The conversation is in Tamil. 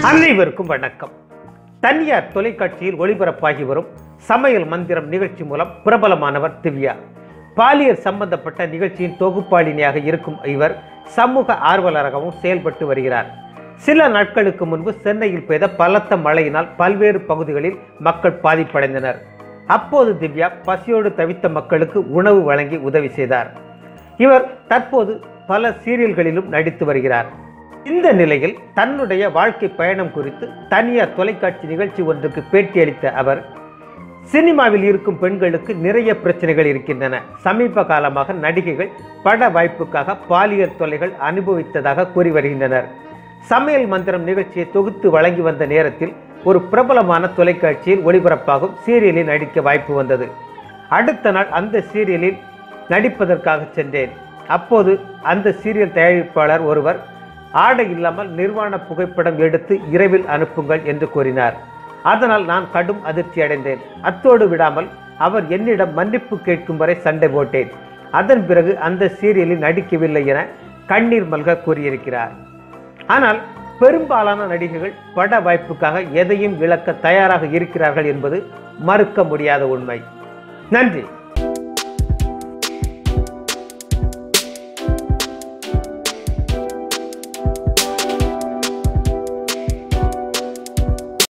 அனைவருக்கும் வணக்கம். தனியார் தொலைக்காட்சியில் ஒளிபரப்பாகி வரும் சமையல் மந்திரம் நிகழ்ச்சி மூலம் பிரபலமானவர் திவ்யா. பாலியல் சம்பந்தப்பட்ட நிகழ்ச்சியின் தொகுப்பாளினியாக இருக்கும் இவர் சமூக ஆர்வலராகவும் செயல்பட்டு வருகிறார். சில நாட்களுக்கு முன்பு சென்னையில் பெய்த பலத்த மழையினால் பல்வேறு பகுதிகளில் மக்கள் பாதிப்படைந்தனர். அப்போது திவ்யா பசியோடு தவித்த மக்களுக்கு உணவு வழங்கி உதவி செய்தார். இவர் தற்போது பல சீரியல்களிலும் நடித்து வருகிறார். இந்த நிலையில் தன்னுடைய வாழ்க்கை பயணம் குறித்து தனியார் தொலைக்காட்சி நிகழ்ச்சி ஒன்றுக்கு பேட்டியளித்த அவர், சினிமாவில் இருக்கும் பெண்களுக்கு நிறைய பிரச்சனைகள் இருக்கின்றன. சமீப காலமாக நடிகைகள் பட வாய்ப்புக்காக பாலியல் தொல்லைகள் அனுபவித்ததாக கூறி வருகின்றனர். சமையல் மந்திரம் நிகழ்ச்சியை தொகுத்து வழங்கி வந்த நேரத்தில் ஒரு பிரபலமான தொலைக்காட்சியில் ஒளிபரப்பாகும் சீரியலில் நடிக்க வாய்ப்பு வந்தது. அடுத்த நாள் அந்த சீரியலில் நடிப்பதற்காக சென்றேன். அப்போது அந்த சீரியல் தயாரிப்பாளர் ஒருவர் ஆடை இல்லாமல் நிர்வாண புகைப்படம் எடுத்து இரவில் அனுப்புங்கள் என்று கூறினார். அதனால் நான் கடும் அதிர்ச்சி அடைந்தேன். அத்தோடு விடாமல் அவர் என்னிடம் மன்னிப்பு கேட்கும் வரை சண்டை போட்டேன். அதன் பிறகு அந்த சீரியலில் நடிக்கவில்லை என கண்ணீர் மல்க கூறியிருக்கிறார். ஆனால் பெரும்பாலான நடிகைகள் பட வாய்ப்புக்காக எதையும் இழக்க தயாராக இருக்கிறார்கள் என்பது மறுக்க முடியாத உண்மை. நன்றி.